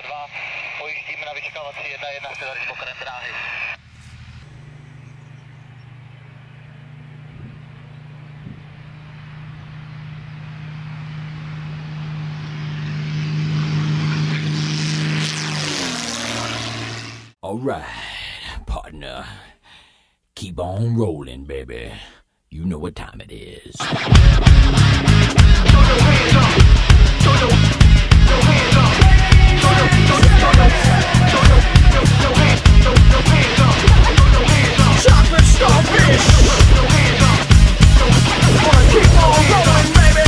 2, pojistíme na vyčkávací 1-1 severní okrajem dráhy. Alright, partner. Keep on rolling, baby. You know what time it is. Throw your hands up. Throw your hands up. Throw your hands up. Chocolate starfish. Throw your hands up. Wanna keep on rolling, baby.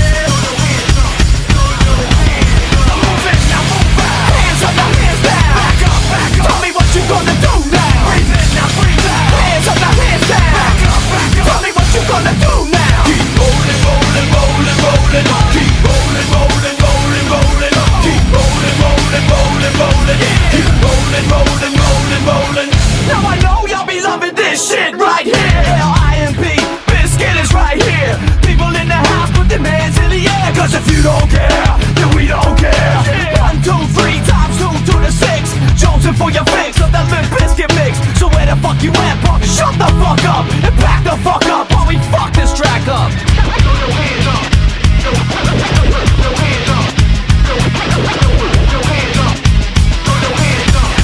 Throw your hands up. I'm moving, now move back. Hands up, now hands down. Back up, back up. Tell me what you gonna do now. Breathe in, now breathe out. Hands up, now hands down. Back up, back up. Tell me what you gonna do now. Keep rolling, rolling, rolling, rolling. Keep rolling, rolling, rolling, rolling. Keep rolling, rolling, rolling, rolling. Keep rolling, rolling, rolling, rolling. Now I know y'all be loving this shit right here. L-I-M-P, Biscuit is right here. People in the house, put them hands in the air. Cause if you don't care, then we don't care. 1, 2, 3 times 2 to the 6. Jonesing for your fix of that Limp Biscuit mix. So where the fuck you at, punk? Shut the fuck up and back the fuck up while we fuck this track up. Throw your hands up. Throw your hands up. Throw your hands up. Throw your hands up. Throw your hands up.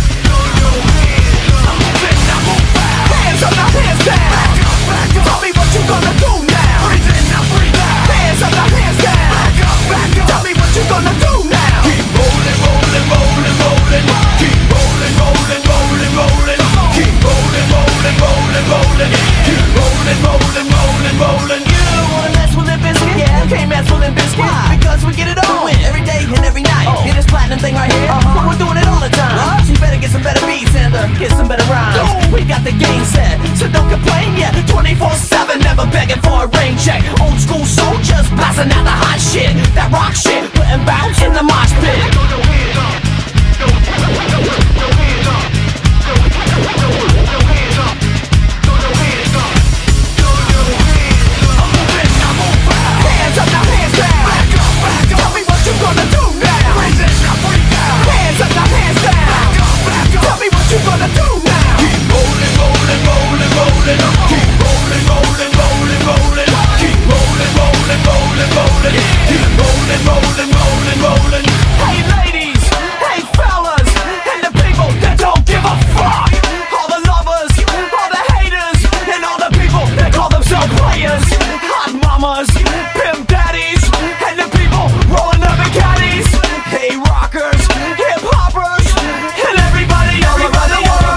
I'm moving, now move back. Hands up, now hands down. Back up, back up. Tell me what you gonna do now. Breathe in, now breathe out. Hands up, now hands down. Back up, back up. Tell me what you gonna do now. Keep rolling, rolling, rolling, rolling. Keep rolling, rolling, rolling, rolling. Keep rolling, rolling, rolling, rolling. Keep rolling, rolling, rolling, rolling. You wanna mess with Limp Biscuit? Yeah, can't mess with Limp Biscuit. Why? Because we get it on every day and every night. Hear this platinum thing right here? But we're doing it all the time. So you better get some better beats and get some better rhymes. We got the game set, so don't complain yet. 24/7, never begging for a rain check. Old school soldiers blasting out the hot shit, that rock shit, putting bounce in the mosh pit. Throw your hands up. Throw your hands up. Throw your hands up. Throw your hands up. Throw your hands up. I'm moving, now move back. Hands up, now hands down. Back up, back up. Tell me what you gonna do now. Breathe in, now breathe out. Hands up, now hands down. Back up, back up. Tell me what you gonna do now. Keep rolling, rolling, rolling, rolling. Keep rolling, rolling, rolling, rolling. Keep rolling, rolling, rolling, rolling. Keep rolling, rolling, rolling, rolling. Hey ladies, hey fellas, and the people that don't give a fuck. All the lovers, all the haters, and all the people that call themselves players. Hot mamas, pimp daddies, and the people rolling up in caddies. Hey rockers, hip hoppers, and everybody all around the world.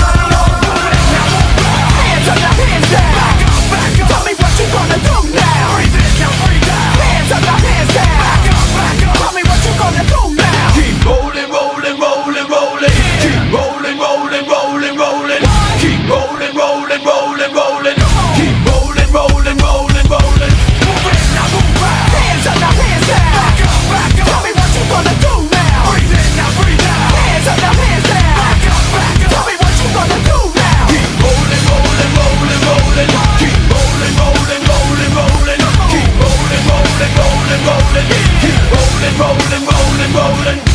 Hands up, now hands down. Back up, back up. Tell me what you gonna do now. Breathe in, now breathe out. Hands up, now hands down. Back up, back up. Tell me what you gonna do now. Keep rolling, rolling, rolling, rolling. Keep rolling, rolling, rolling, rolling. Keep rolling, rolling, rolling, rolling. Keep rolling, rolling, rolling, rolling. Move in, now move back. Hands up, now hands down. Back up, back up. Tell me what you gonna do now. Breathe in, now breathe out. Hands up, now hands down. Back up, back up. Tell me what you gonna do now. Keep rolling, rolling, rolling, rolling. Keep rolling, rolling, rolling, rolling. Keep rolling, rolling, rolling, rolling. Keep rolling, rolling, rolling, rolling.